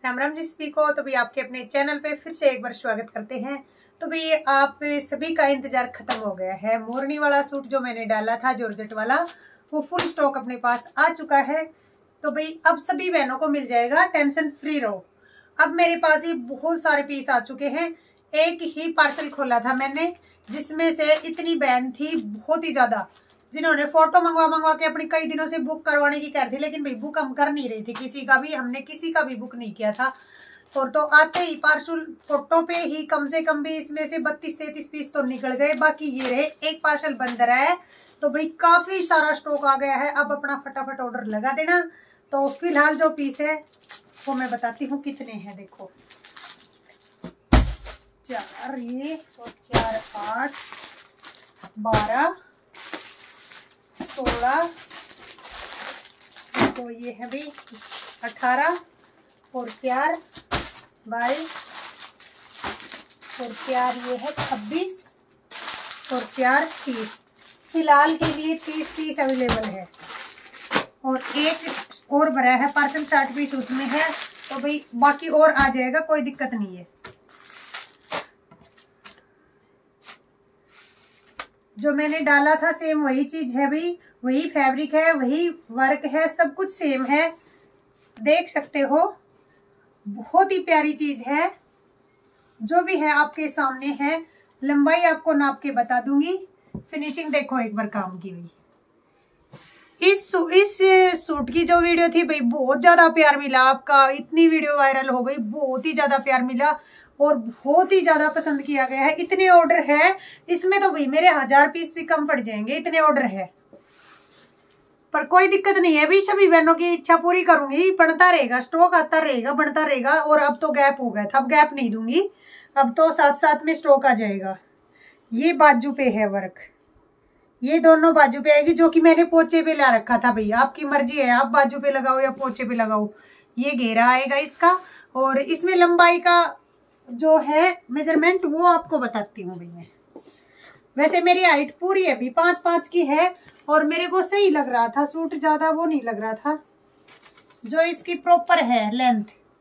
राम राम जी सभी को। तो भाई आपके अपने चैनल पे फिर से एक बार स्वागत करते हैं। तो भाई आप सभी का इंतजार खत्म हो गया है। मोरनी वाला सूट जो मैंने डाला था जॉर्जेट वाला, वो फुल स्टॉक अपने पास आ चुका है। तो भाई अब सभी बहनों को मिल जाएगा, टेंशन फ्री रहो। अब मेरे पास ही बहुत सारे पीस आ चुके हैं। एक ही पार्सल खोला था मैंने, जिसमें से इतनी बहन थी बहुत ही ज्यादा, जिन्होंने फोटो मंगवा के अपनी कई दिनों से बुक करवाने की कह रही थी, लेकिन भाई बुक हम कर नहीं रही थी। हमने किसी का भी बुक नहीं किया था। और तो आते ही पार्सल फोटो पे ही कम से कम भी इसमें से 32-33 पीस तो निकल गए। बाकी ये रहे, एक पार्सल बंद रहा है। तो भाई काफी सारा स्टॉक आ गया है। अब अपना फटाफट ऑर्डर लगा देना। तो फिलहाल जो पीस है वो मैं बताती हूँ कितने हैं। देखो 4 ये और 4 8 12 16, तो ये है भाई 18 और 4 22 और 4 ये है 26 और 4 30। फिलहाल के लिए 30 पीस अवेलेबल है और एक और भरा है पार्सल, 60 पीस उसमें है। तो भाई बाकी और आ जाएगा, कोई दिक्कत नहीं है। जो मैंने डाला था सेम वही चीज है भाई, वही फैब्रिक है, वही वर्क है, सब कुछ सेम है। देख सकते हो, बहुत ही प्यारी चीज है। जो भी है आपके सामने है। लंबाई आपको नाप के बता दूंगी। फिनिशिंग देखो एक बार काम की हुई। इस सूट की जो वीडियो थी भाई, बहुत ज्यादा प्यार मिला आपका। इतनी वीडियो वायरल हो गई, बहुत ही ज्यादा प्यार मिला और बहुत ही ज्यादा पसंद किया गया है। इतने ऑर्डर है इसमें तो भाई मेरे 1000 पीस भी कम पड़ जाएंगे, इतने ऑर्डर है। पर कोई दिक्कत नहीं है भाई, सभी बहनों की इच्छा पूरी करूंगी। बढ़ता रहेगा, स्टॉक आता रहेगा, बढ़ता रहेगा। और अब तो गैप हो गया था, अब गैप नहीं दूंगी। अब तो साथ साथ में स्टॉक आ जाएगा। ये बाजू पे है वर्क, ये दोनों बाजू पे आएगी, जो कि मैंने पोचे पे ला रखा था भाई। आपकी मर्जी है, आप बाजू पे लगाओ या पोचे पे लगाओ। ये घेरा आएगा इसका। और इसमें लंबाई का जो है मेजरमेंट वो आपको बताती हूँ भाई मैं। वैसे मेरी हाइट पूरी है भी 5'5" की है और मेरे को सही लग रहा था सूट, ज्यादा वो नहीं लग रहा था। जो इसकी प्रॉपर है लेंथ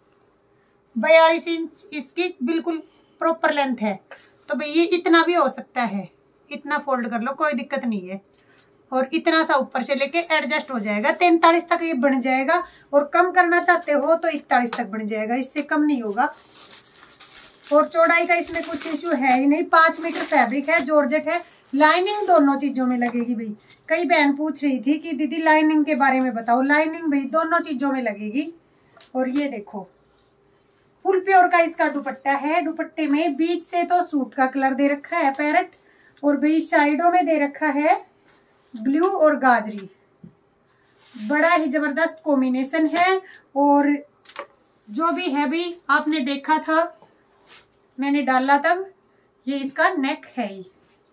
42 इंच इसकी बिल्कुल प्रॉपर लेंथ है। तो भाई ये इतना भी हो सकता है, इतना फोल्ड कर लो, कोई दिक्कत नहीं है। और इतना सा ऊपर से लेके एडजस्ट हो जाएगा। 43 तक ये बन जाएगा और कम करना चाहते हो तो 41 तक बन जाएगा, इससे कम नहीं होगा। और चौड़ाई का इसमें कुछ इश्यू है ही नहीं। 5 मीटर फैब्रिक है, जॉर्जेट है। लाइनिंग दोनों चीजों में लगेगी भाई। कई बहन पूछ रही थी कि दीदी लाइनिंग के बारे में बताओ। लाइनिंग भाई दोनों चीजों में लगेगी। और ये देखो फुल प्योर का इसका दुपट्टा है। दुपट्टे में बीच से तो सूट का कलर दे रखा है पैरेट, और भाई साइडों में दे रखा है ब्लू और गाजरी। बड़ा ही जबरदस्त कॉम्बिनेशन है। और जो भी है भी आपने देखा था, मैंने डाला तब, ये इसका नेक है ही।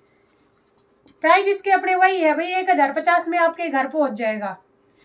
प्राइस इसके अपने वही है भाई, 1050 में आपके घर पहुंच जाएगा।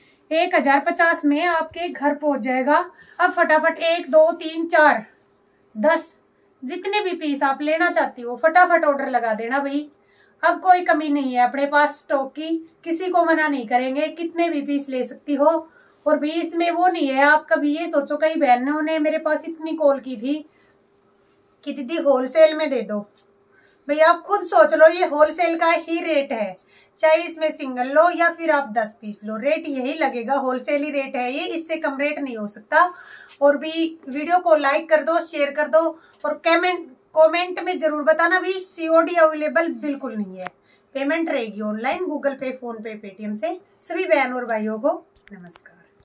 1050 में आपके घर पहुंच जाएगा। अब फटाफट 1 2 3 4 10 जितने भी पीस आप लेना चाहती हो फटाफट ऑर्डर लगा देना भाई। अब कोई कमी नहीं है अपने पास स्टॉक की, किसी को मना नहीं करेंगे, कितने भी पीस ले सकती हो। और भी इसमें वो नहीं है, आप कभी ये सोचो, कई बहनों ने मेरे पास इतनी कॉल की थी कि दीदी होलसेल में दे दो। भैया आप खुद सोच लो, ये होलसेल का ही रेट है। चाहे इसमें सिंगल लो या फिर आप 10 पीस लो, रेट यही लगेगा। होलसेल ही रेट है ये, इससे कम रेट नहीं हो सकता। और भी वीडियो को लाइक कर दो, शेयर कर दो और कमेंट में जरूर बताना भी COD अवेलेबल बिल्कुल नहीं है। पेमेंट रहेगी online, Google Pay, PhonePe, Paytm से। सभी बहन और भाइयों को नमस्कार।